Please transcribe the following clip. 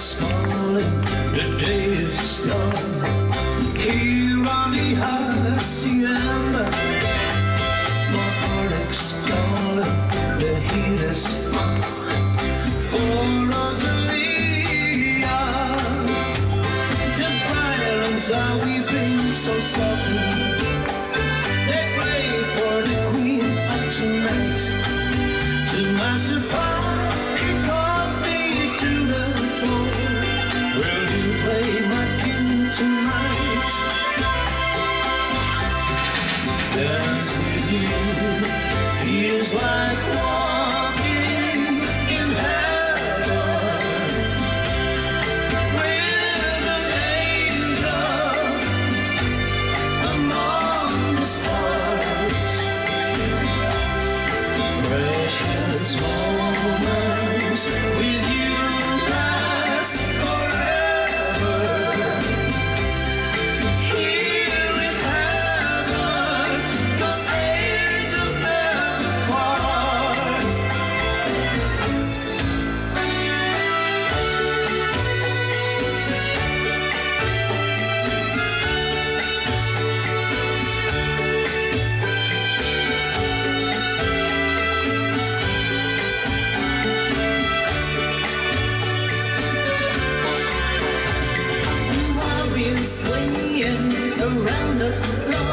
is falling, the day is gone. Here on the hacienda, my heart is calling, the heat is on. For Rosalia, the violins are weeping so softly. They play for the queen of tonight. To my surprise, she calls me to the floor. Will you play my king tonight? Dance with you feels like walking in heaven with an angel among the stars. Precious moments with you last forever. Here in heaven, 'cause angels never part. And while we're swinging around the floor,